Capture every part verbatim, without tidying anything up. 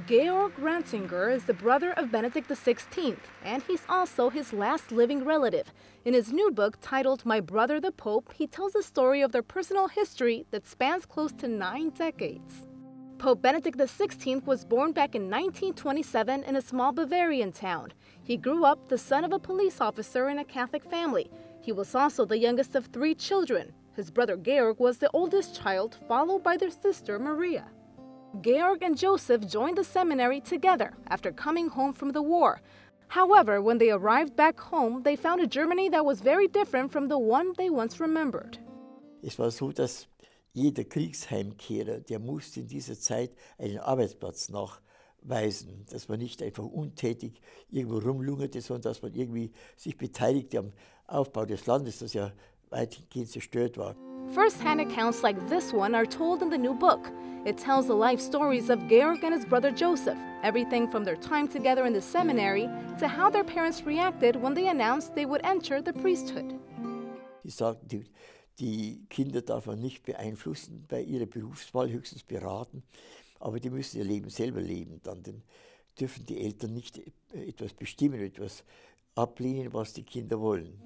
Georg Ratzinger is the brother of Benedict the sixteenth, and he's also his last living relative. In his new book titled My Brother the Pope, he tells a story of their personal history that spans close to nine decades. Pope Benedict the sixteenth was born back in nineteen twenty-seven in a small Bavarian town. He grew up the son of a police officer in a Catholic family. He was also the youngest of three children. His brother Georg was the oldest child, followed by their sister Maria. Georg and Joseph joined the seminary together after coming home from the war. However, when they arrived back home, they found a Germany that was very different from the one they once remembered. Es war so, dass jeder Kriegsheimkehrer, der musste in dieser Zeit einen Arbeitsplatz nachweisen, dass man nicht einfach untätig irgendwo rumlungerte, sondern dass man irgendwie sich beteiligte am Aufbau des Landes, das ja weitgehend zerstört war. First-hand accounts like this one are told in the new book. It tells the life stories of Georg and his brother Joseph, everything from their time together in the seminary to how their parents reacted when they announced they would enter the priesthood. Die sagten, die, die Kinder darf man nicht beeinflussen, bei ihrer Berufswahl höchstens beraten, aber die müssen ihr Leben selber leben. Dann dürfen die Eltern nicht etwas bestimmen, etwas ablehnen, was die Kinder wollen.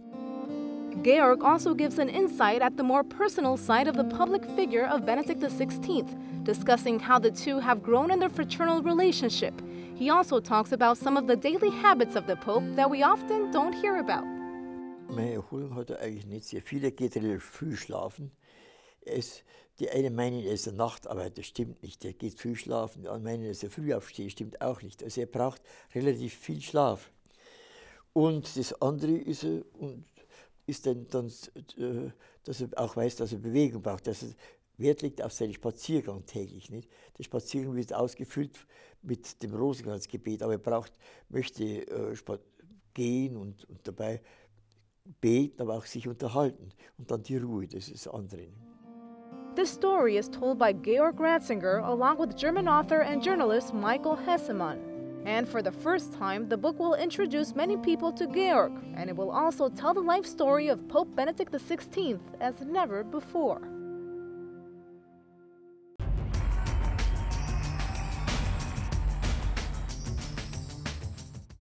Georg also gives an insight at the more personal side of the public figure of Benedict the sixteenth, discussing how the two have grown in their fraternal relationship. He also talks about some of the daily habits of the Pope that we often don't hear about. Meine Erholung hat er eigentlich nicht sehr viel. Er geht relativ früh schlafen. Er ist, die einen meinen, er ist ein Nachtarbeiter, das stimmt nicht. Er geht früh schlafen, die anderen meinen, dass er früh aufsteht, stimmt auch nicht. Also er braucht relativ viel Schlaf. Und das andere ist er, und ist dann, dann, dass er auch weiß, dass er Bewegung braucht, dass er Wert legt auf seinen Spaziergang täglich. Nicht? Der Spaziergang wird ausgefüllt mit dem Rosenkranzgebet, aber er braucht, möchte äh, gehen und, und dabei beten, aber auch sich unterhalten. Und dann die Ruhe, das ist das andere. This story is told by Georg Ratzinger along with German author and journalist Michael Hessemann. And for the first time, the book will introduce many people to Georg, and it will also tell the life story of Pope Benedict the sixteenth as never before.